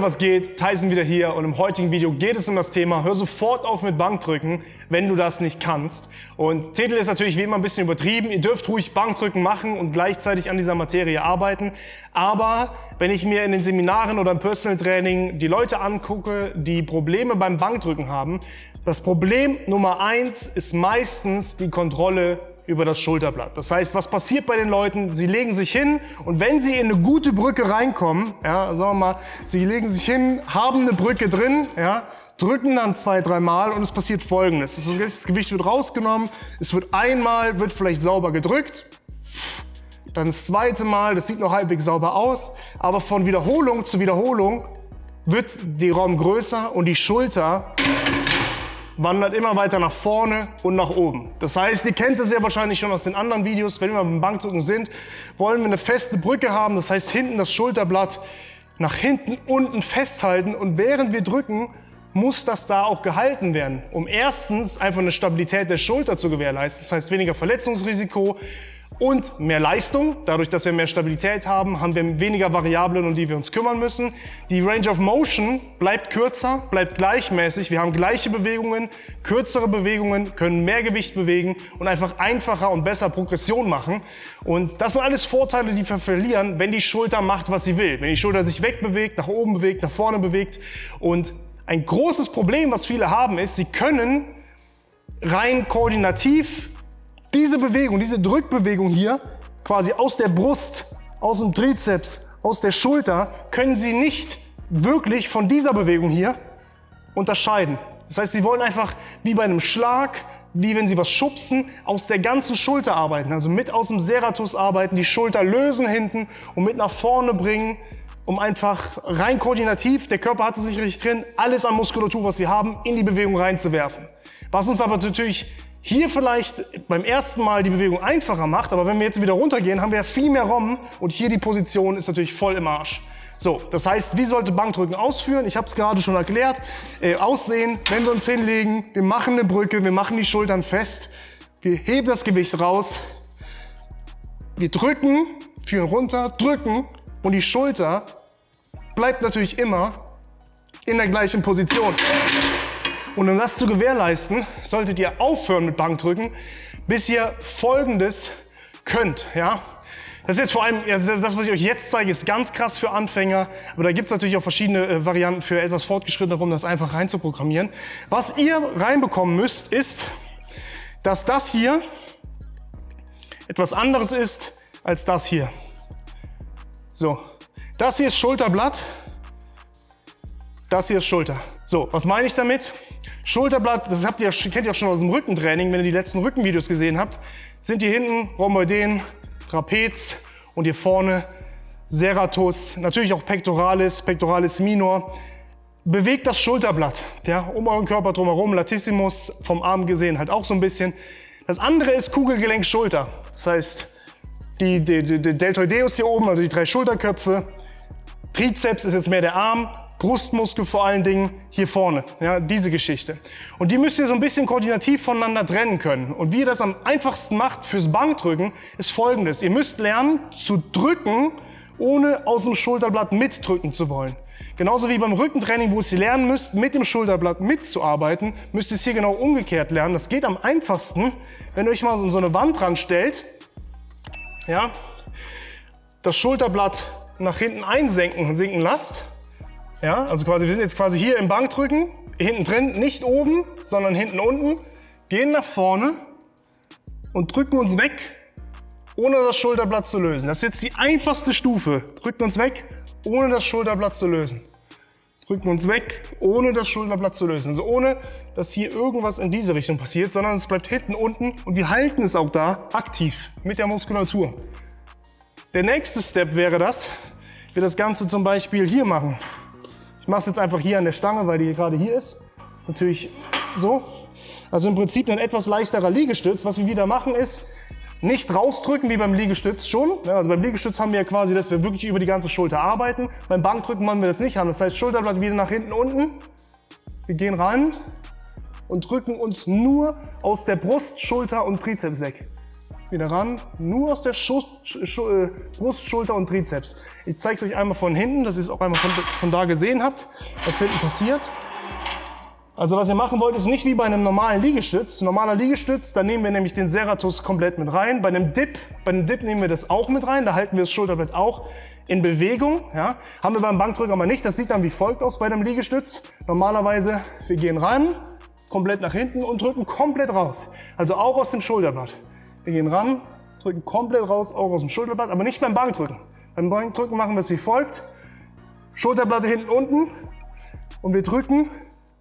Leute, was geht? Tyson wieder hier und im heutigen Video geht es um das Thema hör sofort auf mit Bankdrücken, wenn du das nicht kannst. Und Titel ist natürlich wie immer ein bisschen übertrieben. Ihr dürft ruhig Bankdrücken machen und gleichzeitig an dieser Materie arbeiten. Aber wenn ich mir in den Seminaren oder im Personal Training die Leute angucke, die Probleme beim Bankdrücken haben, das Problem Nummer 1 ist meistens die Kontrolle über das Schulterblatt. Das heißt, was passiert bei den Leuten? Sie legen sich hin und wenn sie in eine gute Brücke reinkommen, ja, sagen wir mal, sie legen sich hin, haben eine Brücke drin, ja, drücken dann 2-3 Mal und es passiert Folgendes. Das Gewicht wird rausgenommen, es wird einmal, wird vielleicht sauber gedrückt, dann das zweite Mal, das sieht noch halbwegs sauber aus, aber von Wiederholung zu Wiederholung wird der Raum größer und die Schulter wandert immer weiter nach vorne und nach oben. Das heißt, ihr kennt das ja wahrscheinlich schon aus den anderen Videos, wenn wir beim Bankdrücken sind, wollen wir eine feste Brücke haben, das heißt hinten das Schulterblatt nach hinten unten festhalten und während wir drücken, muss das da auch gehalten werden, um erstens einfach eine Stabilität der Schulter zu gewährleisten, das heißt weniger Verletzungsrisiko und mehr Leistung. Dadurch, dass wir mehr Stabilität haben, haben wir weniger Variablen, um die wir uns kümmern müssen. Die Range of Motion bleibt kürzer, bleibt gleichmäßig. Wir haben gleiche Bewegungen, kürzere Bewegungen, können mehr Gewicht bewegen und einfach einfacher und besser Progression machen. Und das sind alles Vorteile, die wir verlieren, wenn die Schulter macht, was sie will. Wenn die Schulter sich wegbewegt, nach oben bewegt, nach vorne bewegt. Und ein großes Problem, was viele haben, ist, sie können rein koordinativ diese Bewegung, diese Drückbewegung hier, quasi aus der Brust, aus dem Trizeps, aus der Schulter, können Sie nicht wirklich von dieser Bewegung hier unterscheiden. Das heißt, Sie wollen einfach wie bei einem Schlag, wie wenn Sie was schubsen, aus der ganzen Schulter arbeiten. Also mit aus dem Serratus arbeiten, die Schulter lösen hinten und mit nach vorne bringen, um einfach rein koordinativ, der Körper hatte sich richtig drin, alles an Muskulatur, was wir haben, in die Bewegung reinzuwerfen. Was uns aber natürlich hier vielleicht beim ersten Mal die Bewegung einfacher macht, aber wenn wir jetzt wieder runtergehen, haben wir ja viel mehr Raum und hier die Position ist natürlich voll im Arsch. So, das heißt, wie sollte Bankdrücken ausführen? Ich habe es gerade schon erklärt. Aussehen, wenn wir uns hinlegen, wir machen eine Brücke, wir machen die Schultern fest, wir heben das Gewicht raus, wir drücken, führen runter, drücken und die Schulter bleibt natürlich immer in der gleichen Position. Und um das zu gewährleisten, solltet ihr aufhören mit Bankdrücken, bis ihr Folgendes könnt. Ja? Das ist jetzt vor allem, das, was ich euch jetzt zeige, ist ganz krass für Anfänger. Aber da gibt es natürlich auch verschiedene Varianten für etwas Fortgeschrittener, um das einfach reinzuprogrammieren. Was ihr reinbekommen müsst, ist, dass das hier etwas anderes ist als das hier. So, das hier ist Schulterblatt, das hier ist Schulter. So, was meine ich damit? Schulterblatt, das kennt ihr auch schon aus dem Rückentraining, wenn ihr die letzten Rückenvideos gesehen habt, sind hier hinten Rhomboideen, Trapez und hier vorne Serratus, natürlich auch Pectoralis, Pectoralis minor. Bewegt das Schulterblatt, ja, um euren Körper drumherum, Latissimus vom Arm gesehen halt auch so ein bisschen. Das andere ist Kugelgelenk Schulter, das heißt die Deltoideus hier oben, also die 3 Schulterköpfe. Trizeps ist jetzt mehr der Arm. Brustmuskel vor allen Dingen hier vorne, ja, diese Geschichte. Und die müsst ihr so ein bisschen koordinativ voneinander trennen können. Und wie ihr das am einfachsten macht fürs Bankdrücken, ist Folgendes. Ihr müsst lernen zu drücken, ohne aus dem Schulterblatt mitdrücken zu wollen. Genauso wie beim Rückentraining, wo ihr lernen müsst, mit dem Schulterblatt mitzuarbeiten, müsst ihr es hier genau umgekehrt lernen. Das geht am einfachsten, wenn ihr euch mal so eine Wand dran stellt, ja, das Schulterblatt nach hinten sinken lasst. Ja, also quasi, wir sind jetzt quasi hier im Bankdrücken, hinten drin, nicht oben, sondern hinten unten, gehen nach vorne und drücken uns weg, ohne das Schulterblatt zu lösen. Das ist jetzt die einfachste Stufe. Drücken uns weg, ohne das Schulterblatt zu lösen. Drücken uns weg, ohne das Schulterblatt zu lösen. Also ohne, dass hier irgendwas in diese Richtung passiert, sondern es bleibt hinten unten und wir halten es auch da aktiv mit der Muskulatur. Der nächste Step wäre das, wir das Ganze zum Beispiel hier machen. Ich mache es jetzt einfach hier an der Stange, weil die gerade hier ist. Natürlich so. Also im Prinzip ein etwas leichterer Liegestütz. Was wir wieder machen ist, nicht rausdrücken wie beim Liegestütz schon. Also beim Liegestütz haben wir ja quasi, dass wir wirklich über die ganze Schulter arbeiten. Beim Bankdrücken wollen wir das nicht haben. Das heißt, Schulterblatt wieder nach hinten unten. Wir gehen ran und drücken uns nur aus der Brust, Schulter und Trizeps weg. wieder ran, nur aus der Brust, Schulter und Trizeps. Ich zeige es euch einmal von hinten, dass ihr es auch einmal von da gesehen habt, was hinten passiert. Also was ihr machen wollt, ist nicht wie bei einem normalen Liegestütz. Normaler Liegestütz, da nehmen wir nämlich den Serratus komplett mit rein. Bei einem Dip nehmen wir das auch mit rein, da halten wir das Schulterblatt auch in Bewegung. Ja. Haben wir beim Bankdrücken aber nicht, das sieht dann wie folgt aus bei einem Liegestütz. Normalerweise, wir gehen ran, komplett nach hinten und drücken komplett raus. Also auch aus dem Schulterblatt. Wir gehen ran, drücken komplett raus, auch aus dem Schulterblatt, aber nicht beim Bankdrücken. Beim Bankdrücken machen wir es wie folgt. Schulterblatt hinten unten und wir drücken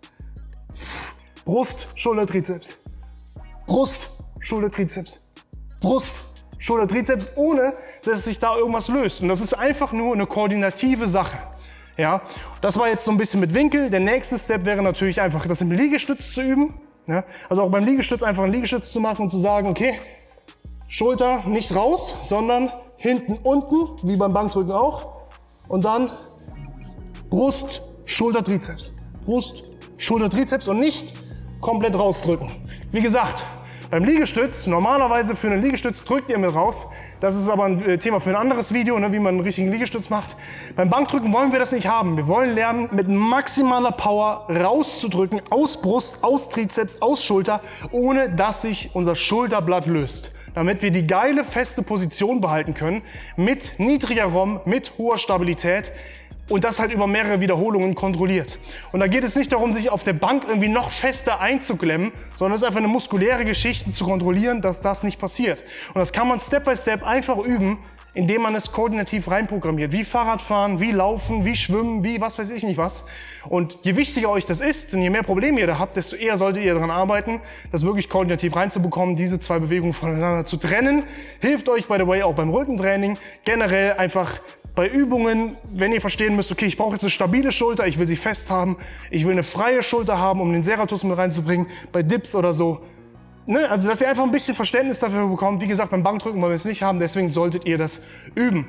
Brust, Schulter, Trizeps. Brust, Schulter, Trizeps. Brust, Schulter, Trizeps, ohne dass sich da irgendwas löst. Und das ist einfach nur eine koordinative Sache. Ja, das war jetzt so ein bisschen mit Winkel. Der nächste Step wäre natürlich einfach, das im Liegestütz zu üben. Ja, also auch beim Liegestütz einfach einen Liegestütz zu machen und zu sagen, okay, Schulter nicht raus, sondern hinten unten, wie beim Bankdrücken auch. Und dann Brust, Schulter, Trizeps. Brust, Schulter, Trizeps und nicht komplett rausdrücken. Wie gesagt, beim Liegestütz, normalerweise für einen Liegestütz drückt ihr mit raus. Das ist aber ein Thema für ein anderes Video, ne, wie man einen richtigen Liegestütz macht. Beim Bankdrücken wollen wir das nicht haben. Wir wollen lernen, mit maximaler Power rauszudrücken, aus Brust, aus Trizeps, aus Schulter, ohne dass sich unser Schulterblatt löst. Damit wir die geile, feste Position behalten können, mit niedriger ROM, mit hoher Stabilität. Und das halt über mehrere Wiederholungen kontrolliert. Und da geht es nicht darum, sich auf der Bank irgendwie noch fester einzuklemmen, sondern es ist einfach eine muskuläre Geschichte zu kontrollieren, dass das nicht passiert. Und das kann man Step by Step einfach üben, indem man es koordinativ reinprogrammiert. Wie Fahrradfahren, wie Laufen, wie Schwimmen, wie was weiß ich nicht was. Und je wichtiger euch das ist und je mehr Probleme ihr da habt, desto eher solltet ihr daran arbeiten, das wirklich koordinativ reinzubekommen, diese zwei Bewegungen voneinander zu trennen. Hilft euch, by the way, auch beim Rückentraining. Generell einfach bei Übungen, wenn ihr verstehen müsst, okay, ich brauche jetzt eine stabile Schulter, ich will sie fest haben, ich will eine freie Schulter haben, um den Serratus mit reinzubringen, bei Dips oder so. Ne? Also, dass ihr einfach ein bisschen Verständnis dafür bekommt. Wie gesagt, beim Bankdrücken wollen wir es nicht haben, deswegen solltet ihr das üben.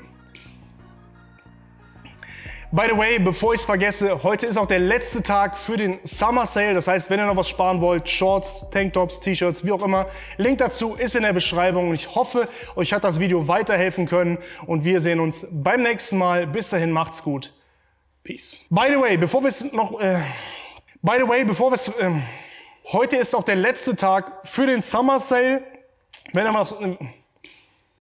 By the way, bevor ich es vergesse, heute ist auch der letzte Tag für den Summer Sale. Das heißt, wenn ihr noch was sparen wollt, Shorts, Tanktops, T-Shirts, wie auch immer, Link dazu ist in der Beschreibung. Und ich hoffe, euch hat das Video weiterhelfen können. Und wir sehen uns beim nächsten Mal. Bis dahin, macht's gut. Peace. By the way, bevor wir es noch... heute ist auch der letzte Tag für den Summer Sale. Wenn ihr mal...